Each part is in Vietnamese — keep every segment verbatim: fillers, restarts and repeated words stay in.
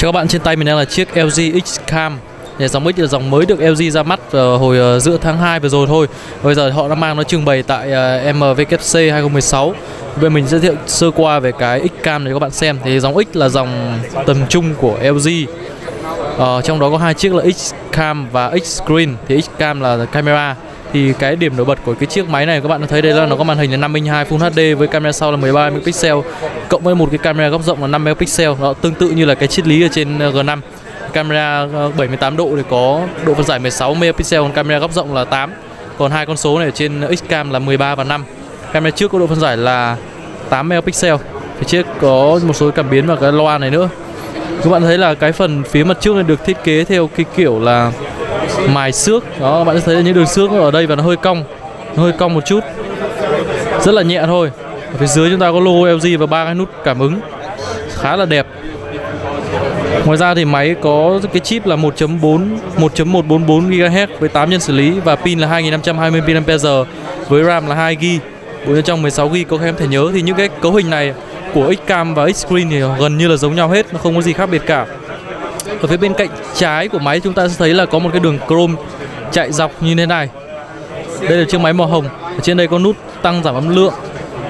Cho các bạn, trên tay mình đang là chiếc lờ giê X-Cam. Dòng X là dòng mới được lờ giê ra mắt uh, hồi uh, giữa tháng hai vừa rồi thôi. Bây giờ họ đã mang nó trưng bày tại uh, em vê kép xê hai không một sáu. Bây giờ mình giới thiệu sơ qua về cái X-Cam để các bạn xem. Thì dòng X là dòng tầm trung của lờ giê. uh, Trong đó có hai chiếc là X-Cam và X-Screen. Thì X-Cam là camera. Thì cái điểm nổi bật của cái chiếc máy này các bạn thấy đây là nó có màn hình là năm inch hai Full hát đê với camera sau là mười ba megapixel cộng với một cái camera góc rộng là năm megapixel. Nó tương tự như là cái triết lý ở trên G năm. Camera bảy mươi tám độ thì có độ phân giải mười sáu megapixel, còn camera góc rộng là tám. Còn hai con số này ở trên X-Cam là mười ba và năm. Camera trước có độ phân giải là tám megapixel. Phía trước có một số cảm biến và cái loa này nữa. Các bạn thấy là cái phần phía mặt trước này được thiết kế theo cái kiểu là mài xước. Đó, các bạn thấy là những đường xước ở đây và nó hơi cong. Nó hơi cong một chút. Rất là nhẹ thôi. Ở phía dưới chúng ta có logo lờ giê và ba cái nút cảm ứng. Khá là đẹp. Ngoài ra thì máy có cái chip là một chấm bốn một chấm một bốn bốn gigahertz với tám nhân xử lý và pin là hai nghìn năm trăm hai mươi mAh với RAM là hai gi ga bai, bộ nhớ trong mười sáu gi ga bai có em thẻ nhớ. Thì những cái cấu hình này của X-Cam và X-Screen thì gần như là giống nhau hết, nó không có gì khác biệt cả. Ở phía bên cạnh trái của máy chúng ta sẽ thấy là có một cái đường chrome chạy dọc như thế này. Đây là chiếc máy màu hồng. Ở trên đây có nút tăng giảm âm lượng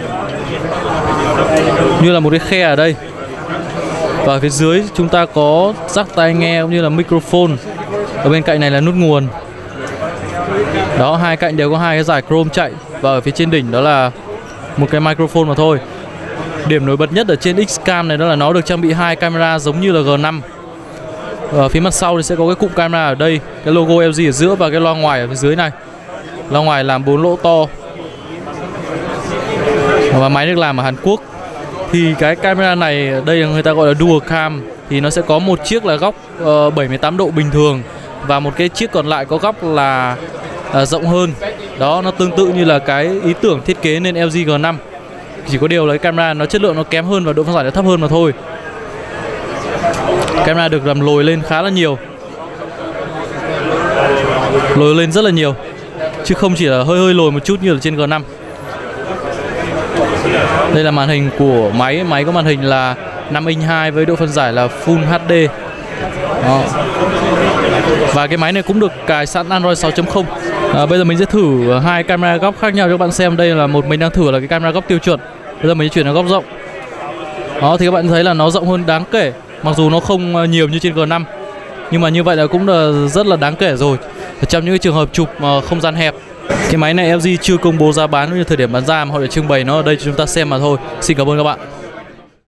như là một cái khe ở đây. Và ở phía dưới chúng ta có jack tai nghe cũng như là microphone. Ở bên cạnh này là nút nguồn. Đó, hai cạnh đều có hai cái dải chrome chạy. Và ở phía trên đỉnh đó là một cái microphone mà thôi. Điểm nổi bật nhất ở trên X-Cam này đó là nó được trang bị hai camera giống như là G năm. Ở phía mặt sau thì sẽ có cái cụm camera ở đây, cái logo lờ giê ở giữa và cái loa ngoài ở phía dưới này. Loa ngoài làm bốn lỗ to. Và máy được làm ở Hàn Quốc. Thì cái camera này đây là người ta gọi là dual cam. Thì nó sẽ có một chiếc là góc uh, bảy mươi tám độ bình thường và một cái chiếc còn lại có góc là uh, rộng hơn. Đó, nó tương tự như là cái ý tưởng thiết kế nên lờ giê G năm. Chỉ có điều là cái camera nó chất lượng nó kém hơn và độ phân giải nó thấp hơn mà thôi. Camera được làm lồi lên khá là nhiều. Lồi lên rất là nhiều, chứ không chỉ là hơi hơi lồi một chút như là trên G năm. Đây là màn hình của máy. Máy có màn hình là năm inch hai với độ phân giải là Full hát đê. Đó. Và cái máy này cũng được cài sẵn Android sáu chấm không. à, Bây giờ mình sẽ thử hai camera góc khác nhau cho các bạn xem. Đây là một mình đang thử là cái camera góc tiêu chuẩn. Bây giờ mình sẽ chuyển sang góc rộng. Đó, thì các bạn thấy là nó rộng hơn đáng kể. Mặc dù nó không nhiều như trên G năm, nhưng mà như vậy là cũng là rất là đáng kể rồi. Ở trong những cái trường hợp chụp không gian hẹp. Cái máy này lờ giê chưa công bố giá bán cũng như thời điểm bán ra, mà họ để trưng bày nó ở đây cho chúng ta xem mà thôi. Xin cảm ơn các bạn.